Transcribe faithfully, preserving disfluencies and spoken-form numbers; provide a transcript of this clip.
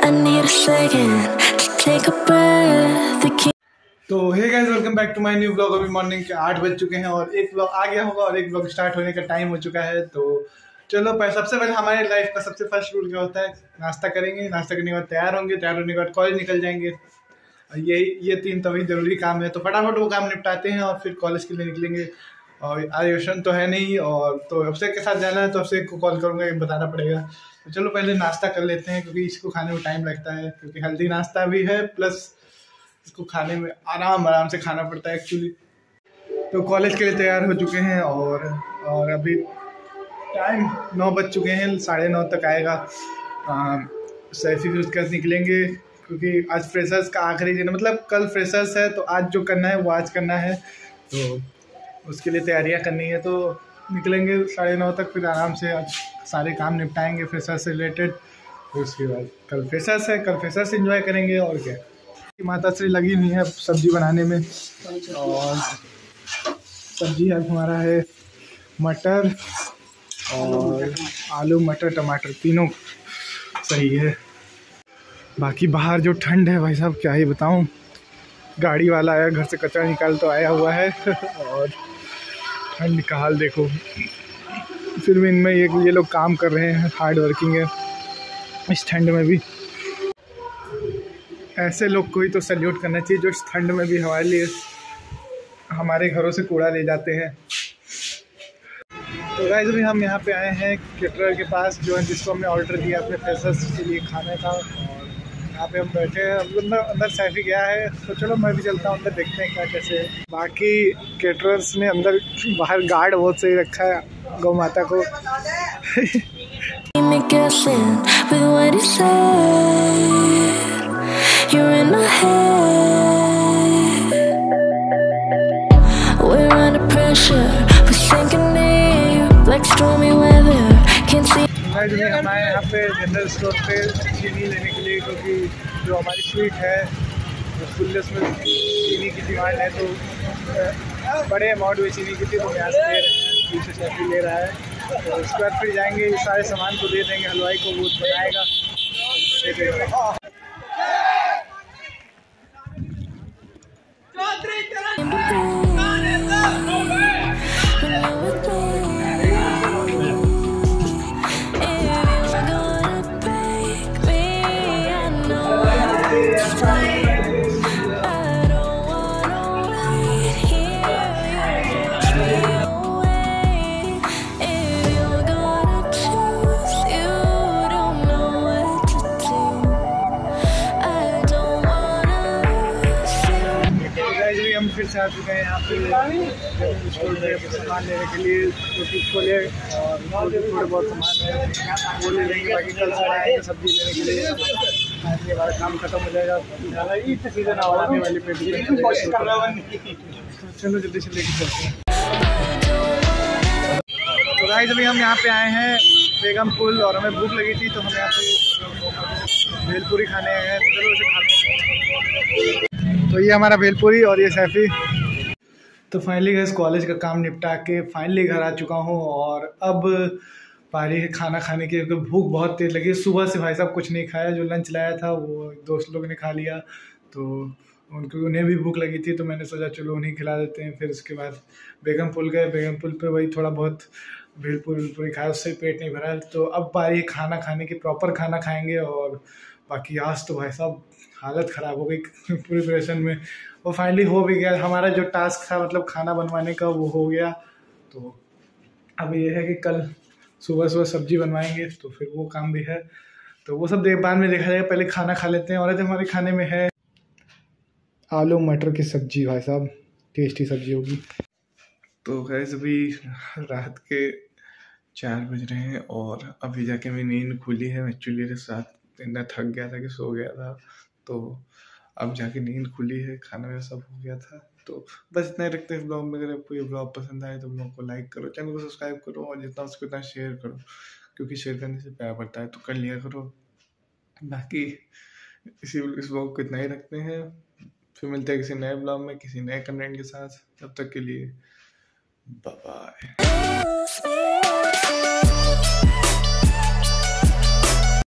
need a second to take a breath. The key. तो hey guys, welcome back to my new vlog. अभी morning के आठ बज चुके हैं और एक व्लॉग आ गया होगा और एक व्लॉग स्टार्ट होने का टाइम हो चुका है। तो चलो पहले सबसे पहले हमारे लाइफ का सबसे फर्स्ट रूल क्या होता है, नाश्ता करेंगे। नाश्ता करने के बाद तैयार होंगे, तैयार होने के बाद कॉलेज निकल जाएंगे। ये ये तीन तभी जरूरी काम है, तो फटाफट वो काम निपटाते हैं और फिर कॉलेज के लिए निकलेंगे। और आज ट्यूशन तो है नहीं, और तो अभिषेक के साथ जाना है, तो अभिषेक को कॉल करूँगा, ये बताना पड़ेगा। तो चलो पहले नाश्ता कर लेते हैं, क्योंकि इसको खाने में टाइम लगता है, क्योंकि हेल्दी नाश्ता भी है, प्लस इसको खाने में आराम आराम से खाना पड़ता है एक्चुअली। तो कॉलेज के लिए तैयार हो चुके हैं और और अभी टाइम नौ बज चुके हैं, साढ़े नौ तक आएगा सैफी। फिर उसके बाद निकलेंगे, क्योंकि आज फ्रेशर्स का आखिरी दिन है, मतलब कल फ्रेशर्स है, तो आज जो करना है वो आज करना है, तो उसके लिए तैयारियां करनी है। तो निकलेंगे साढ़े नौ तक, फिर आराम से आज सारे काम निपटाएंगे फ्रेशर्स से रिलेटेड। फिर उसके बाद कल फ्रेशर्स है, कल फ्रेशर्स एंजॉय करेंगे। और क्या, माता श्री लगी हुई है सब्जी बनाने में, और सब्जी आज हमारा है मटर और आलू, मटर टमाटर तीनों सही है। बाकी बाहर जो ठंड है भाई साहब, क्या ही बताऊं। गाड़ी वाला आया, घर से कचरा निकाल तो आया हुआ है और ठंड का हाल देखो। फिर भी इनमें ये ये लोग काम कर रहे हैं, हार्ड वर्किंग है इस ठंड में भी। ऐसे लोग को ही तो सैल्यूट करना चाहिए, जो इस ठंड में भी हमारे लिए हमारे घरों से कूड़ा ले जाते हैं। तो गाइस, अभी हम यहाँ पे आए हैं केटरर के पास, जो है जिसको हमने ऑर्डर दिया अपने फ्रेशर्स के लिए खाने का। और यहाँ पे हम बैठे हैं, अंदर अंदर सैफी गया है, तो चलो मैं भी चलता हूँ अंदर, देखते हैं क्या कैसे है। बाकी केटरर्स ने अंदर बाहर गार्ड बहुत सही रखा है गौ माता को। You're in my head. We're under pressure, we're sinking deep like stormy weather. Can't see. हम आए यहाँ पे जनरल स्टोर पे चीनी लेने के लिए, क्योंकि जो हमारी स्वीट है फुलनेस में चीनी की डिमांड है, तो बड़े अमाउंट में चीनी की थी, तो यहाँ से ले रहे हैं, पीछे सैफी ले रहा है। तो उसके बाद फिर जाएंगे, इस सारे सामान को दे देंगे हलवाई को, वो बनाएगा। हम फिर से आ चुके हैं यहाँ पे स्टोर पे सामान लेने के लिए, क्योंकि छोले और थोड़े बहुत सामान है वो ले लेंगे। बाकी कल से आएंगे सब्जी लेने के लिए, आने वाला काम खत्म हो जाएगा, सीजन आने वाली पे। चलो जल्दी से लेके चलते हैं। तो गाइस, अभी हम यहाँ पे आए हैं बेगम पुल, और हमें भूख लगी थी, तो हम यहाँ पे भेलपुरी खाने आए हैं। चलो उसे खाते हैं। तो ये हमारा भेलपुरी और ये सैफी। तो फाइनली गैस, कॉलेज का काम निपटा के फाइनली घर आ चुका हूँ, और अब पारी है खाना खाने की। भूख बहुत तेज लगी, सुबह से भाई साहब कुछ नहीं खाया। जो लंच लाया था वो दोस्त लोग ने खा लिया, तो उनको उन्हें भी भूख लगी थी, तो मैंने सोचा चलो उन्हें खिला देते हैं। फिर उसके बाद बेगम पुल गए, बेगम पुल पे वही थोड़ा बहुत भेलपुरी वेलपुरी खाया, उससे पेट नहीं भरा। तो अब पारी खाना खाने की, प्रॉपर खाना खाएंगे। और बाकी आज तो भाई साहब हालत ख़राब हो गई प्रिपरेशन में, वो फाइनली हो भी गया। हमारा जो टास्क था मतलब खाना बनवाने का, वो हो गया। तो अब ये है कि कल सुबह सुबह सब्जी बनवाएंगे, तो फिर वो काम भी है, तो वो सब बाद में देखा जाएगा। पहले खाना खा लेते हैं। और आज हमारे खाने में है आलू मटर की सब्जी, भाई साहब टेस्टी सब्जी होगी। तो गैस, अभी रात के चार बज रहे हैं और अभी जाके मेरी नींद खुली है। एक्चुअली रात इतना थक गया था कि सो गया था, तो अब जाके नींद खुली है, खाना में सब हो गया था। तो बस इतना ही रखते हैं ब्लॉग में। अगर आपको ये ब्लॉग पसंद आए तो ब्लॉग को लाइक करो, चैनल को सब्सक्राइब करो, और जितना उसको उतना शेयर करो, क्योंकि शेयर करने से प्यार बढ़ता है, तो कर लिया करो। बाकी इसी इस ब्लॉग को इतना ही रखते हैं, फिर मिलते हैं किसी नए ब्लॉग में किसी नए कंटेंट के साथ। तब तक के लिए बाय बाय।